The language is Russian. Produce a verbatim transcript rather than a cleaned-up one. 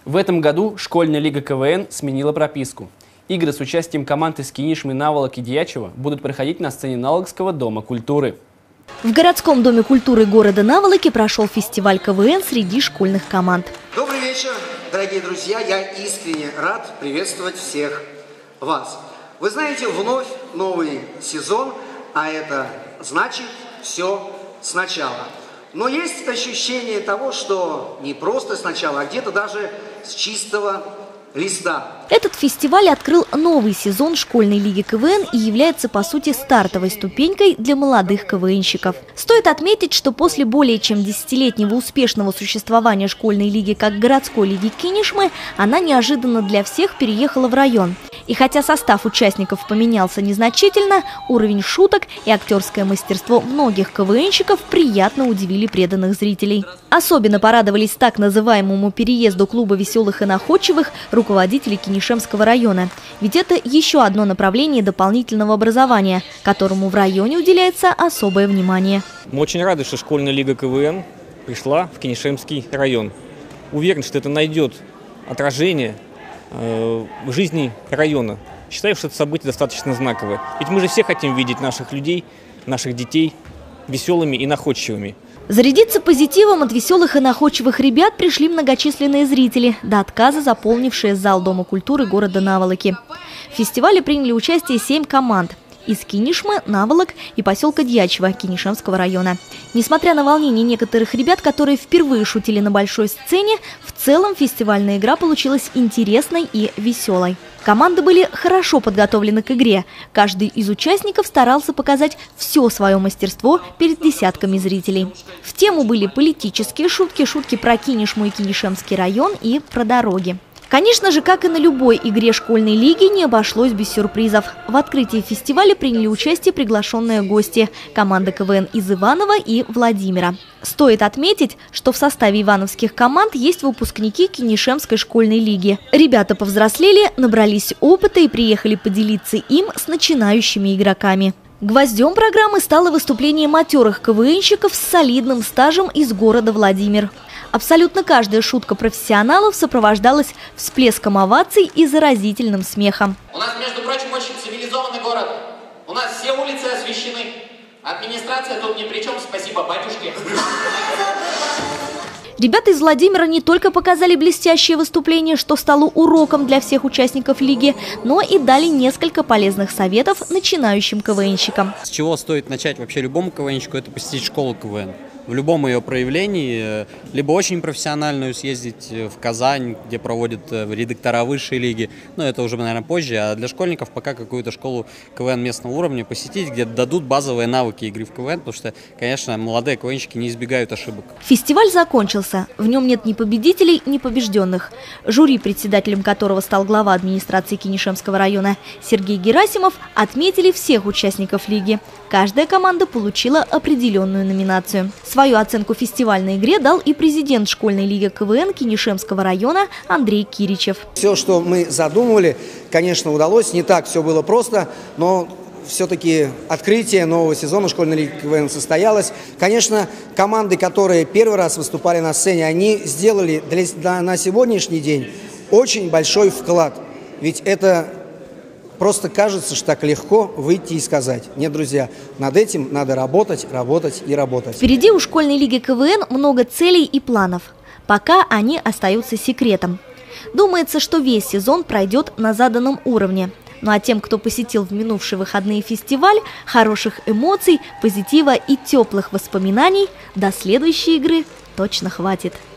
В этом году школьная лига КВН сменила прописку. Игры с участием команд из Кинишмы, Наволок и Дьячева будут проходить на сцене Наволокского дома культуры. В городском доме культуры города Наволоки прошел фестиваль КВН среди школьных команд. Добрый вечер, дорогие друзья! Я искренне рад приветствовать всех вас. Вы знаете, вновь новый сезон, а это значит все сначала. Но есть ощущение того, что не просто сначала, а где-то даже с чистого листа. Этот фестиваль открыл новый сезон школьной лиги КВН и является, по сути, стартовой ступенькой для молодых КВНщиков. Стоит отметить, что после более чем десятилетнего успешного существования школьной лиги как городской лиги Кинишмы, она неожиданно для всех переехала в район. И хотя состав участников поменялся незначительно, уровень шуток и актерское мастерство многих КВНщиков приятно удивили преданных зрителей. Особенно порадовались так называемому переезду клуба веселых и находчивых руководители Кинишемского района. Ведь это еще одно направление дополнительного образования, которому в районе уделяется особое внимание. Мы очень рады, что школьная лига КВН пришла в Кинишемский район. Уверен, что это найдет отражение в жизни района. Считаю, что это событие достаточно знаковое. Ведь мы же все хотим видеть наших людей, наших детей веселыми и находчивыми. Зарядиться позитивом от веселых и находчивых ребят пришли многочисленные зрители, до отказа заполнившие зал Дома культуры города Наволоки. В фестивале приняли участие семь команд из Кинишмы, Наволок и поселка Дьячево Кинишемского района. Несмотря на волнение некоторых ребят, которые впервые шутили на большой сцене, в целом фестивальная игра получилась интересной и веселой. Команды были хорошо подготовлены к игре. Каждый из участников старался показать все свое мастерство перед десятками зрителей. В тему были политические шутки, шутки про Кинишму и Кинишемский район и про дороги. Конечно же, как и на любой игре школьной лиги, не обошлось без сюрпризов. В открытии фестиваля приняли участие приглашенные гости – команда КВН из Иванова и Владимира. Стоит отметить, что в составе ивановских команд есть выпускники Кинишемской школьной лиги. Ребята повзрослели, набрались опыта и приехали поделиться им с начинающими игроками. Гвоздем программы стало выступление матерых КВНщиков с солидным стажем из города Владимир. Абсолютно каждая шутка профессионалов сопровождалась всплеском оваций и заразительным смехом. У нас, между прочим, очень цивилизованный город. У нас все улицы освещены. Администрация тут ни при чем, спасибо батюшке. Ребята из Владимира не только показали блестящее выступление, что стало уроком для всех участников лиги, но и дали несколько полезных советов начинающим КВНщикам. С чего стоит начать вообще любому КВНщику, это посетить школу КВН. В любом ее проявлении, либо очень профессиональную съездить в Казань, где проводят редактора высшей лиги, но это уже, наверное, позже, а для школьников пока какую-то школу КВН местного уровня посетить, где дадут базовые навыки игры в КВН, потому что, конечно, молодые КВНщики не избегают ошибок. Фестиваль закончился. В нем нет ни победителей, ни побежденных. Жюри, председателем которого стал глава администрации Кинишемского района Сергей Герасимов, отметили всех участников лиги. Каждая команда получила определенную номинацию. Свою оценку фестивальной игре дал и президент школьной лиги КВН Кинишемского района Андрей Киричев. Все, что мы задумывали, конечно, удалось. Не так все было просто, но все-таки открытие нового сезона школьной лиги КВН состоялось. Конечно, команды, которые первый раз выступали на сцене, они сделали для, для, на сегодняшний день очень большой вклад. Ведь это... Просто кажется, что так легко выйти и сказать: нет, друзья, над этим надо работать, работать и работать. Впереди у школьной лиги КВН много целей и планов. Пока они остаются секретом. Думается, что весь сезон пройдет на заданном уровне. Ну а тем, кто посетил в минувшие выходные фестиваль, хороших эмоций, позитива и теплых воспоминаний до следующей игры точно хватит.